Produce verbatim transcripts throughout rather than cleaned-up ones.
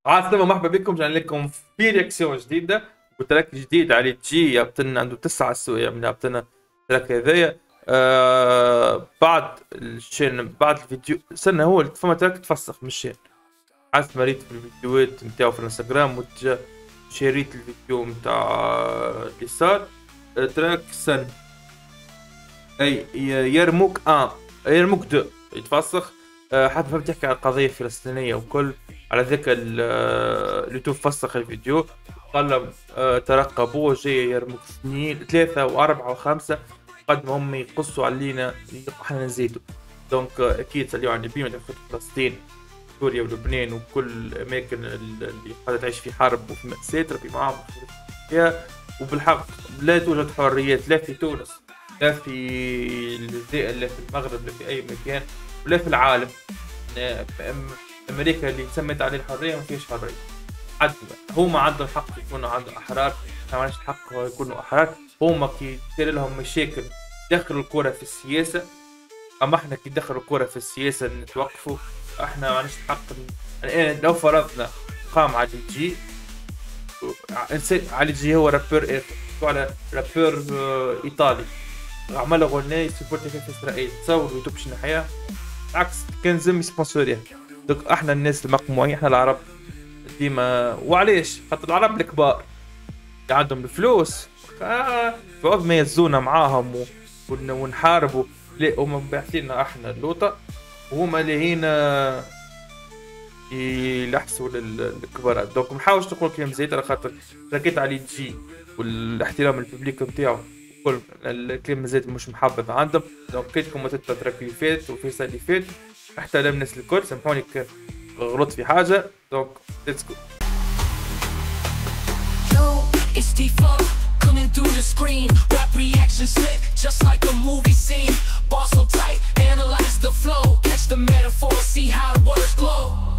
عاصمة مرحبا بكم، جانا لكم في رياكسيون جديدة وتراك جديد على جي يابتنا عنده تسعة سوايع من يابتنا التراك هذايا. آه بعد الشين بعد الفيديو سنة هو فما تراك تفسخ مش شين. حاسس مريت في الفيديوهات نتاعو في الانستغرام وتجا شريت الفيديو نتاع اللي صار. آه، تراك سن اي ي- يرموك اه يرموك دو يتفسخ. آه، حتى فهمت تحكي على القضية الفلسطينية وكل على ذاك ال- آه، اللي فسخ الفيديو. قال آه، ترقبوه جاي يرموك سنين ثلاثة وأربعة وخمسة قد ما هم يقصوا علينا احنا نزيدوا. دونك آه، أكيد ساليو عن البيمة تاخد فلسطين سوريا ولبنان وكل الأماكن اللي قاعدة تعيش في حرب وفي مأساة ربي معاهم فيها. وبالحق لا توجد حريات لا في تونس لا في الجزائر لا في المغرب لا في أي مكان ولا في العالم. أمريكا اللي تسمت عليه الحرية ما فيش حرية. حد هما عندهم الحق يكونوا عندهم أحرار، احنا ما عندناش الحق يكونوا أحرار. هما كي تصير لهم مشاكل دخلوا الكرة في السياسة، أما احنا كي دخلوا الكرة في السياسة نتوقفوا. احنا ما عندناش الحق. الآن لو فرضنا قام على جي علي جي هو رابر على رابر آه، ايطالي عمل اغنيه يسبورت في اسرائيل تصور يوتيوب شنو حياه عكس كان زم سبونسوريا. دوك احنا الناس المقموعين احنا العرب ديما وعليش خاطر العرب الكبار اللي عندهم الفلوس آه، فوق ما يزونا معاهم و- ون- ونحاربوا. لا هما باعثيننا احنا اللوطه وهما اللي هنا يلحسوا للكبارات. دونك محاولش تقول كلام زيت على خاطر ركيت عليه تجي والاحترام الببليك نتاعو كل الكلام زيت مش محبب عندهم. دونك كيتكم تترك اللي فات وفي اللي فات احترم الناس الكل سامحوني غلطت في حاجه. دونك ليتس جو. It's T-Funk coming through the screen. Rap reaction slick, just like a movie scene. Boss so tight, analyze the flow. Catch the metaphor, see how the words glow.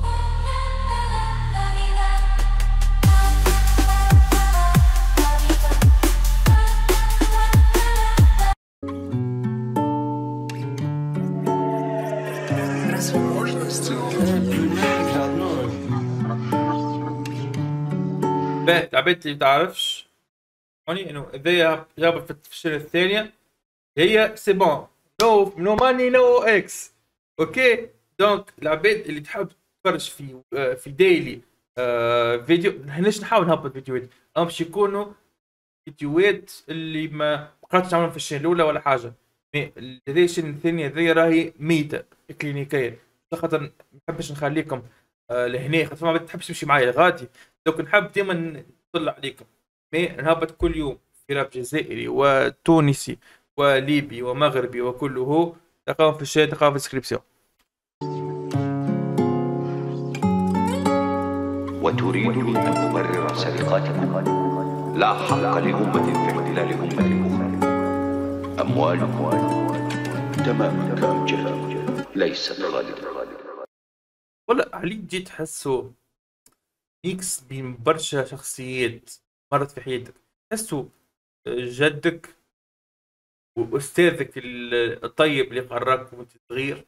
باهي العباد اللي تعرفش هوني انه اذا جابت في الشهر الثانيه هي سي بون نو نو ماني نو اكس. اوكي دونك العباد اللي تحب تتفرج في آه، في ديلي آه فيديو ليش نحاول نهبط فيديوهات أو باش يكونوا فيديوهات اللي ما قررتش نعملهم في الشين الاولى ولا حاجه. مي هذه الشين الثانيه ذي راهي ميته كلينيكيه خاطر ما نحبش نخليكم آه لهنا خاطر ما تحبش تمشي معايا غادي. دوك نحب ديما نطلع عليكم. مي نهبط كل يوم في راب جزائري وتونسي وليبي ومغربي وكله تلقاهم في الشات تلقاهم في الديسكريبسيون. وتريدني أن أبرر سرقاتكم؟ لا حق لأمة في احتلال أمة أخرى. أموالكم تماما كأمجاد ليست غالبة. ولا عليك جيت تحسه ميكس بين برشا شخصيات مرت في حياتك. تحسه جدك واستاذك الطيب اللي قراك وانت صغير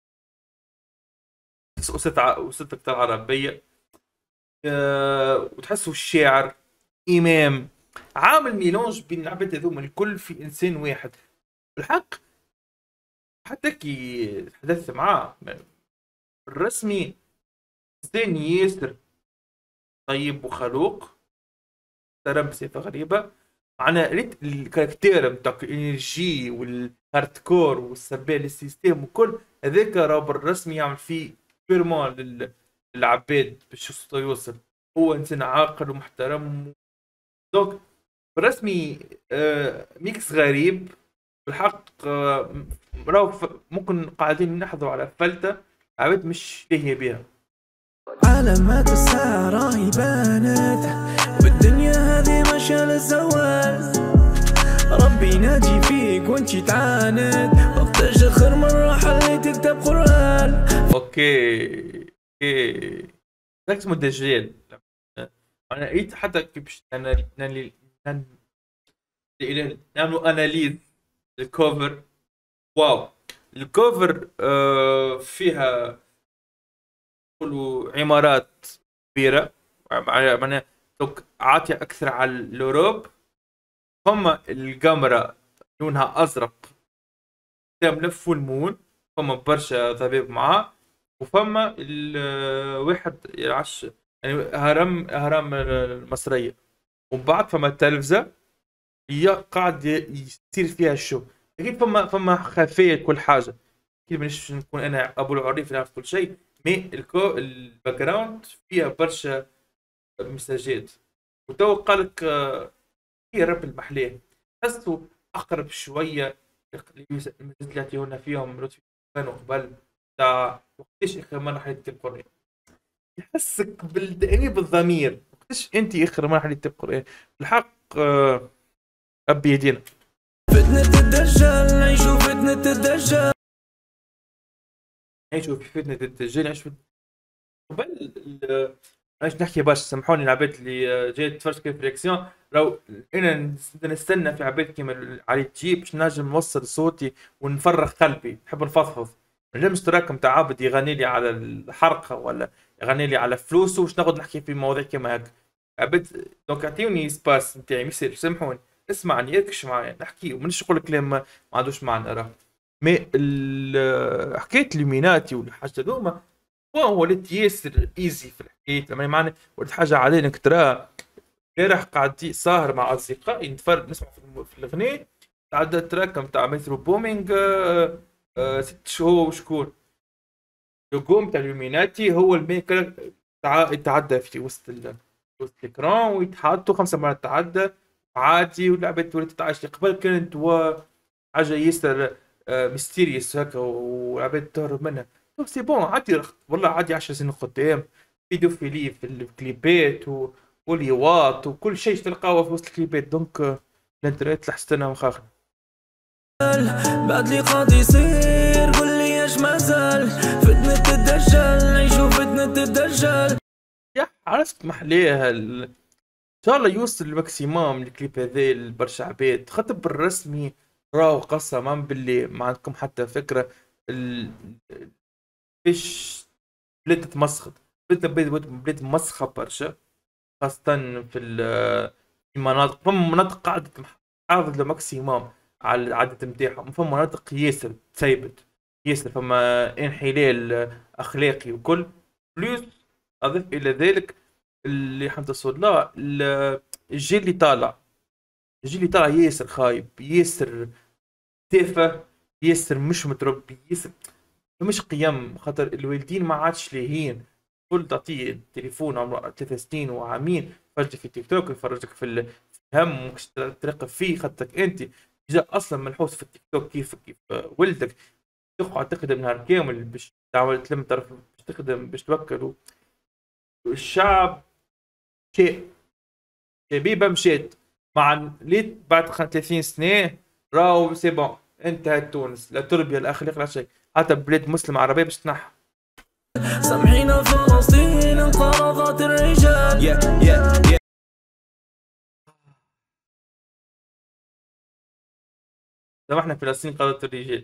استاذ استاذك تاع العربيه. أه وتحسه الشاعر امام عامل ميلونج بين العباد هذوما الكل في انسان واحد بالحق. حتى كي تحدثت معاه الرسمي انسان ياسر طيب وخلوق ترى بصفه غريبه. معنا ريت الكاركتير نتاعك الانرجي والهاردكور والسبال السيستم وكل هذاك راه بالرسمي يعمل فيه بيرمون للعباد باش يوصل يوصل. هو انسان عاقل ومحترم. دونك بالرسمي آه ميكس غريب بالحق. آه راهو ممكن قاعدين نحظوا على فلتة عباد مش لاهية بها. علامات الساعة راهي بانت والدنيا هذه ماشية للزوال. ربي ناجي فيك وانتي تعاند وقتاش اخر مرة حليت تكتب قرآن. اوكي اوكي ذاك اسمه الدجال. انا قريت حتى كيف باش نعملوا اناليز الكوفر. واو الكوفر آه فيها كله عمارات كبيره، معناها دوك عاطيه اكثر على الاوروب. فما القمره لونها ازرق ملف والمون، فما برشا ضباب معاه، وفما الواحد يعش يعني هرم هرم المصريه. ومن بعد فما التلفزه هي قاعد يصير فيها الشو. اكيد فما فما خلفيه كل حاجه، اكيد مانيش نكون انا ابو العريف نعرف كل شيء، مي الكو الباك جراوند فيها برشا مساجات. وتو قالك هي رب المحلاه تحسوا اقرب شويه المساجات اللي يعطيونا فيهم لطفي كانوا قبل تاع وقتاش اخر مره حليت القران، يحسك بالتأنيب الضمير. وقتاش انت اخر مره حليت القران الحق. آه ربي يهدينا. فتنة الدجال نعيشو فتنة الدجال نعيشو في فتنة الدجال نعيشو قبل مانيش نحكي باش سامحوني العباد اللي جاي تتفرج كيف رياكسيون. لو انا نستنى في عباد كيما علي تجيب باش نجم نوصل صوتي ونفرغ قلبي، نحب نفضفض. ما نجمش تراكم تاع عبد يغني لي على الحرقه ولا يغني لي على فلوسه واش نقعد نحكي في مواضيع كيما هكا. عباد دونك اعطيوني سباس نتاعي ما يصيرش، سامحوني اسمعني يركش معايا نحكي ومانيش نقول كلام ما عندوش معنى. راه مي حكايه اليوميناتي والحاجه هذوما هو ولات ياسر ايزي في الحكايه، لما معنى ولات حاجه عاديه انك تراها. امبارح قاعد ساهر مع اصدقائي نتفرج نسمع في الاغنيه تعدى التراكم تاع مترو بومينج آه آه ست شهور وشكون اللوجو تاع اليوميناتي هو الميكر يتعدى في وسط ال... وسط الاكران ويتحطوا خمسه مرات تعدى عادي. واللعبه ولات تتعايش. قبل كانت و حاجه ياسر آه ميستيريوس هكا والعباد تهرب منها. سي بون عادي والله عادي عشر سنين قدام فيديو فيلي في الكليبات و... واليوات وكل شيء تلقاوه في وسط الكليبات. دونك الانترنت لحستنا مخاخنا. بعد لي قاضي يصير قول لي ايش مازال فتنة الدجال نعيشو فتنة الدجال. يا عرفت محليها ال... ان شاء الله يوصل الماكسيموم الكليب هذا لبرشا عباد. خاطر بالرسمي راهو قسما بالله ما عندكم حتى فكره ال... فيش بلاد تمسخط بلاد بلاد مسخه برشا، خاصة في المناطق. فما مناطق قاعدة تحافظ لماكسيموم على العدد نتاعهم، فما مناطق ياسر تسيبت ياسر، فما انحلال اخلاقي وكل. بلوس اضيف الى ذلك اللي حنتصل له الجيل اللي طالع الجيل اللي طالع ياسر خايب ياسر تافه ياسر مش متربي ياسر مش قيم. خاطر الوالدين ما عادش لاهين، كل تعطيه التليفون عمره ثلاث سنين وعامين يفرجك في تيك توك يفرجك في الهم وكش تراقب فيه. خاطرك انت جا اصلا منحوس في التيك توك كيف كيف ولدك تقعد تخدم نهار كامل باش تعمل تلم طرف باش تخدم باش توكل. الشعب شيء شبيبه مشات مع ليت بعد ثلاثين سنه راهو سي بون انتهت تونس. لا تربيه لا اخلاق لا شيء، حتى بلاد مسلم عربيه باش تنحى. سامحينا فلسطين انقرضت الرجال yeah, yeah, yeah. سامحنا فلسطين قادت الرجال.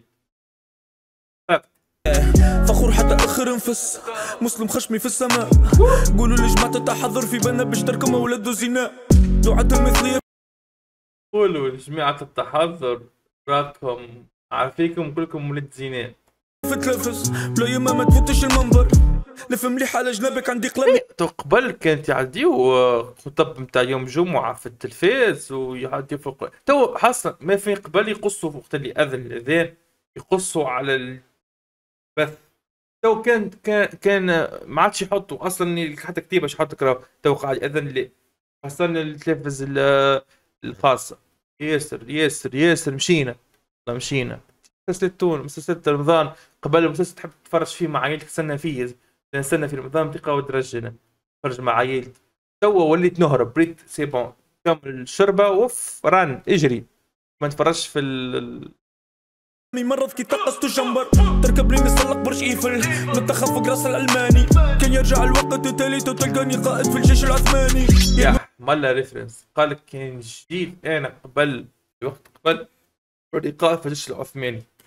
فخور حتى اخر نفس مسلم خشمي في السماء. قولوا لجماعة التحضر في بنا باش تركم اولاد زنا دعاة المثلية. قولوا لجماعة التحضر راكم عافيكم كلكم ولاد زنا في تلفز بلا يما ما تفوتش المنبر لف مليح على جنابك عندي قلمي. قبل كانت يعديو خطب نتاع يوم جمعة في التلفاز ويعديو فوق. تو حصل ما في قبل يقصوا وقت اللي اذن الاذان يقصوا على البث. تو كان كان كان ما عادش يحطوا اصلا حتى كتيبه باش يحط كراو. تو قاعد اذن اللي خاصة التلفز الخاصة. ياسر ياسر ياسر مشينا والله مشينا. مسلسل تون مسلسل رمضان قبل المسلسل تحب تتفرج فيه مع عائلتك تستنى فيه نستنى في رمضان تلقى ودرجنا تفرج مع عائلتي. توا وليت نهرب بريت سي بون كمل الشربة وف ران اجري ما نتفرجش في ال مرض كي تقصت جنبر تركبني نسلق برج ايفل نتخف فوق راس الالماني كان يرجع الوقت تالي تلقاني قائد في الجيش العثماني. يا مالا ريفرنس قالك كان جيل انا قبل وقت قبل ردي قائد في الجيش العثماني.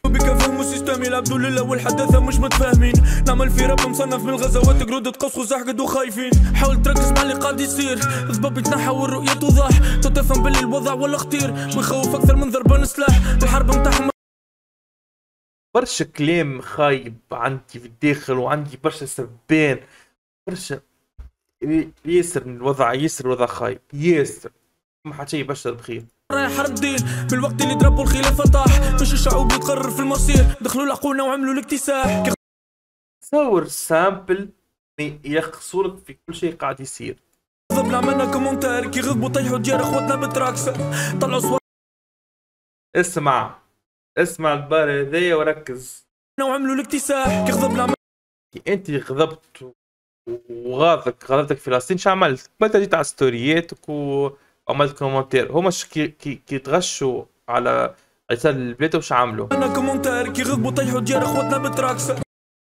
بك فهم سيستمي العبد لله والحداثة مش متفاهمين. نعمل في راب مصنف من الغزوات قرود تقص وزحقد وخايفين. حاول تركز مع اللي قاعد يصير ضباب يتنحى والرؤية توضح. تفهم باللي الوضع ولا خطير ويخوف أكثر من ضربان سلاح. الحرب متاعهم برشا كلام خايب عندي في الداخل وعندي برشا سبان برشا ياسر من الوضع ياسر الوضع خايب ياسر ما حد شي يبشر بخير. رايح حرب دين بالوقت اللي ضربوا الخلافة طاح. مش الشعوب يتقرر في المصير دخلوا العقولنا وعملوا الاكتساح. تصور سامبل يخصولك في كل شيء قاعد يصير. غضب عملنا كومنتار كي غضبوا طيحوا ديار اخواتنا بتراكسة طلعوا صور. اسمع اسمع البار هذايا وركز وعملوا الاكتساح كي غضب العمل. انت غضبت وغاضك غضبتك فلسطين شو عملت؟ قبلت جيت على ستورياتك وعملت كومنتير. هما كي كي كي تغشوا على رسالة البيت وش عملوا؟ انا كومنتار كي غضبوا طيحوا ديار اخواتنا بتراكسة.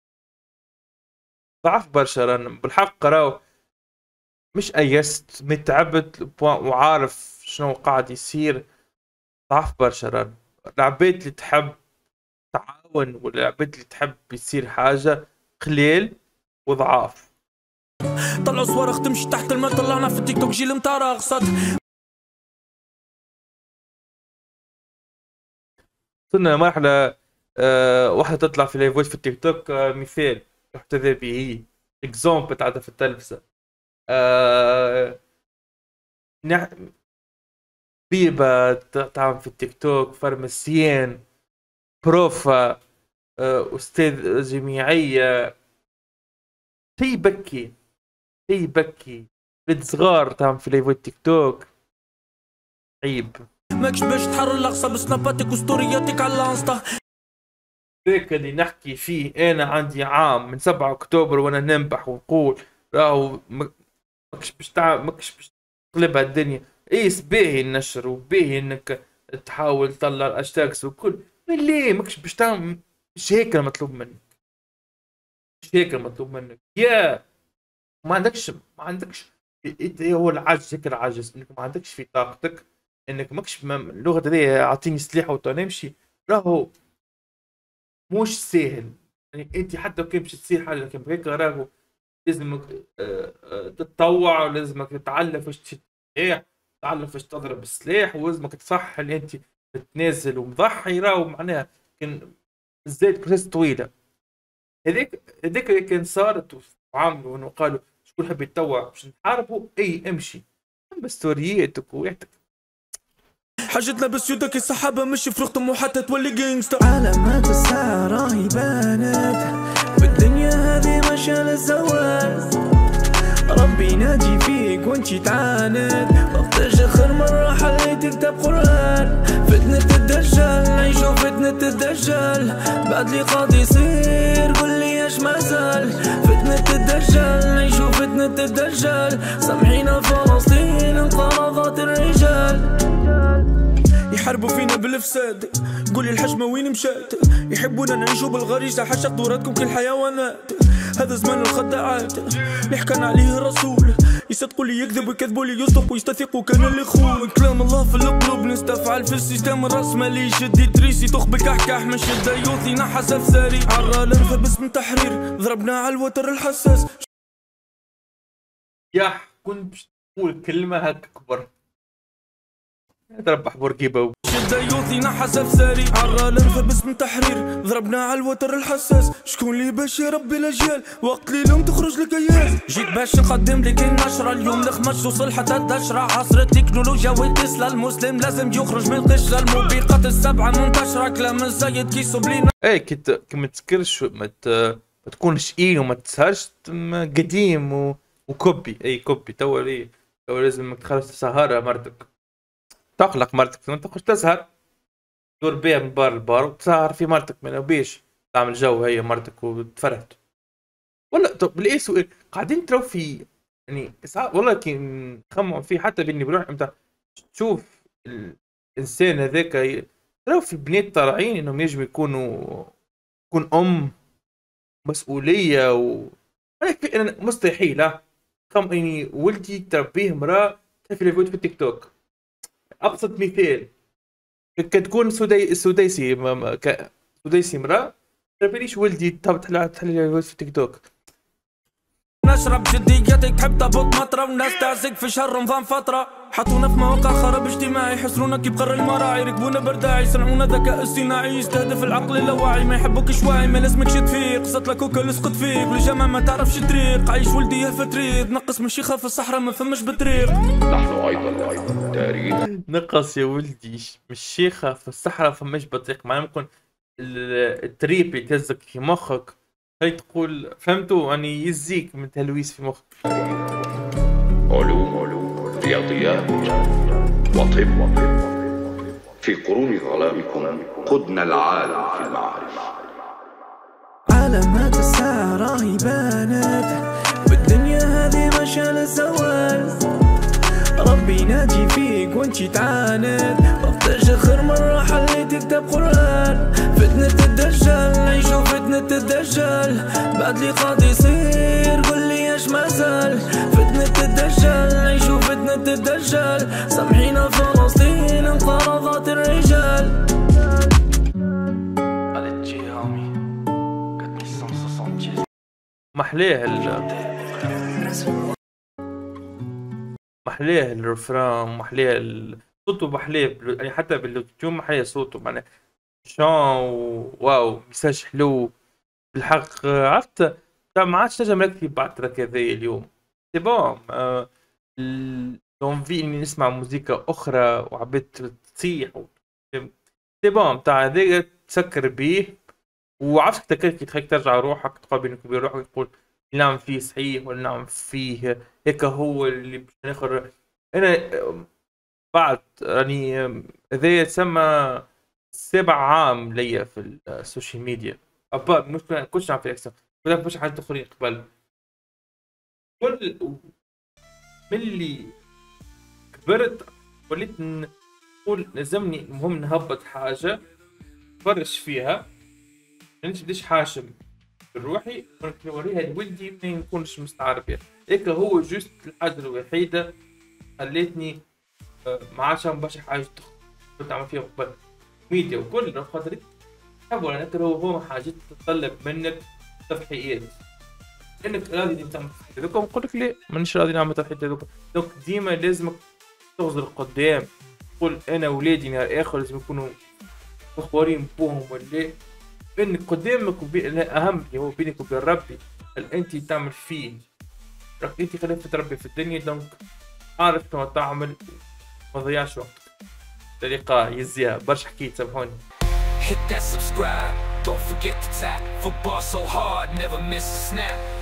ضعف برشا رانا بالحق راهو مش ايست متعبت وعارف شنو قاعد يصير. ضعف برشا رانا العباد اللي تحب تعاون والعباد اللي تحب يصير حاجة قليل وضعاف. طلعوا صواريخ تمشي تحت الماء طلعنا في التيك توك جيل متاع راقصات. وصلنا لمرحلة أه واحدة تطلع في لايفات في التيك توك أه مثال يحتذى به هي اكزومبل تاعها في التلفزة. أه نح... بيبة تعمل في التيك توك فارماسيان بروفا أه أستاذ جامعية شي يبكي شي يبكي بنت صغار تعمل في لايفات تيك توك عيب. ماكش باش تحرر الاقصى بسناباتك وستورياتك على الانستا. ذاك اللي نحكي فيه انا عندي عام من سبعة اكتوبر وانا ننبح ونقول راهو ماكش باش تعمل ماكش باش تقلبها الدنيا. اي باهي النشر وباهي انك تحاول تطلع الاشتاكس وكل ليه ماكش باش تعمل. مش هيك المطلوب منك مش هيك المطلوب منك يا ما عندكش ما عندكش هو العجز هيك العجز انك ما عندكش في طاقتك انك ماكش اللغه هذه اعطيني سلاح وتنمشي. راهو مش سهل يعني انت حتى لو كان باش تصير حاجه لكن هيك راهو لازمك تتطوع ولازمك تتعلم فاش تشد تتعلم فاش تضرب السلاح ولازمك تصح اللي انت تتنازل ومضحي. راهو معناها كان زاد بروسيس طويله. هذيك هذيك اللي كان صارت وعملوا انه قالوا شكون حب يتطوع باش نحاربوا اي امشي بستورياتك ويحتك. حاجتنا بسيوتك السحابة مش فرختم وحتى تولي جينجستا. علامات الساعة راهي بانت والدنيا هذه ماشية للزوال. ربي ناجي فيك وانتي تعاند وقتاش اخر مرة حليت كتاب قرآن. فتنة الدجال نعيشو فتنة الدجال بعد لي قاضي يصير قولي اش ما زال. فتنة الدجال نعيشو فتنة الدجال سامحينا فلسطين انقرضت الرجال. يحاربوا فينا بالفساد قولي الحشمة وين مشات. يحبونا نعيشوا بالغريزة حشق دوراتكم كالحيوانات. هذا زمان الخداعات اللي حكانا عليه الرسول. يصدقوا لي يكذب ويكذبوا لي يصدق ويستثقوا كان اللي خون. كلام الله في القلوب نستفعل في السيستم الرأسمالي. شدي تريسي تخبك كحكح من شدة يوثي نحس افساري. عرى الانفبس من تحرير ضربنا على الوتر الحساس. يا كنت باش تقول كلمة هكا كبر تربح بورقيبة شدة يوثي نحس افساري. عرى الانفبس من تحرير ضربنا على الوتر الحساس. شكون اللي باش يربي الاجيال وقت لي لهم تخرج لك ايام. جيت باش نقدم لك النشرة اليوم الخمس توصل حتى الدشرة. عصر التكنولوجيا والتسلا المسلم لازم يخرج من القشرة. الموبقات السبعة منتشرة كلام الزايد كيسو بلينا. اي كي كي ما تسكرش ما ما تكونش ايه وما تسهرش قديم و... وكوبي اي كوبي توا ليه توا لازم تخرج تسهرها مرتك تقلق مرتك ما تخرج تسهر دور بيها من بار البار وتسهر في مرتك ما بيش تعمل جو هي مرتك وتفرهت. ولا طب بالاي سؤال قاعدين ترو في يعني والله كي نخمم فيه حتى بيني بروح امتى تشوف الانسان هذاك ترو في بنات طالعين انهم يجوا يكونوا يكون ام مسؤوليه و انا مستحيل خم اني ولدي تربيه مراه في الفيديو في التيك توك. ابسط مثال كتكون سدي سديسي ودايسي مرا تربيليش ولدي تهبط تحل تحل في تيك توك. نشرب جدياتك تحب تهبط مطرة والناس تعزق في شهر رمضان فترة حطونا في مواقع خراب اجتماعي يحسرونا كي بقر المراعي يركبونا برداعي يصنعونا ذكاء اصطناعي يستهدف العقل اللاواعي ما يحبوكش واعي ما لازمكش تفيق قصت لك وكل لصقت فيك والجامعة ما تعرفش طريق عايش ولدي يهفى طريق نقص من شيخة في الصحراء ما فماش بطريق. نحن أيضا تاريخ نقص يا ولدي مش شيخة في الصحراء فماش بطريق معناه ممكن التريب يتهزك في مخك هاي تقول فهمتوا يعني يزيك من تلويث في مخك. علوم رياضيات وطب في قرون ظلامكم قدنا العالم في المعارف. علامات الساعة راهي بانت والدنيا هذه ماشية للزوال ربي ناجي فيك وانتي تعاند وقتاش اخر مرة حليت كتاب قرآن فتنة الدجال نعيشو فتنة الدجال بعد لي قاضي يصير قولي اش مازال فتنة الدجال نعيشو فتنة الدجال سامحينا فلسطين انقرضت الرجال. محليه ال محليه الرفران محليه ال... صوته محليه يعني حتى بالتون محليه صوته معناه شان واو مساج حلو بالحق عرفت ما عادش نجم نكتب بعد تراك هذايا اليوم سي بون آه... لونفي اني نسمع موسيقى اخرى وعبيت تصيح و... سي بون تاع هذايا تسكر بيه وعرفت كيف تخليك ترجع روحك تقابل بينك وبين روحك تقول نعم فيه صحيح ولا نعم فيه هيك هو اللي باش ناخذ انا بعد يعني هذا يتسمى سبع عام ليا في السوشيال ميديا ابا مش كنتش نعرف الاكسن كنت باش حاجات اخرين قبل كل ملي كبرت وليت نقول لازمني المهم نهبط حاجه نفرش فيها انت بديش حاشم بروحي نوريها لولدي ما نكونش مستعار بها هيك هو جوست الحاجه الوحيده خلتني ما عادش باش حاجه كنت عامل فيها قبل ميديا وكل خاطر حاول انا هو هو حاجات تتطلب منك تضحيات انك راضي تعمل تضحيات هذوك نقول لك ليه مانيش راضي نعمل تضحيات هذوك دونك ديما لازمك تغزر قدام تقول انا ولادي نهار اخر لازم يكونوا مخبرين بوهم ولا انك قدامك وبين اهم اللي هو بينك وبين ربي هل انت تعمل فيه راك انت خليفة ربي في الدنيا دونك عارف كما تعمل ما تضيعش وقتك طريقة يزيها برشا حكيت سامحوني. Hit that subscribe, don't forget to tap. Football so hard, never miss a snap.